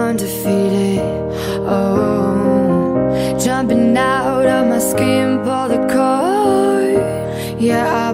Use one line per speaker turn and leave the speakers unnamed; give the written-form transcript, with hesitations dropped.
undefeated. Oh, jumping out of my skin, pull the cord. Yeah,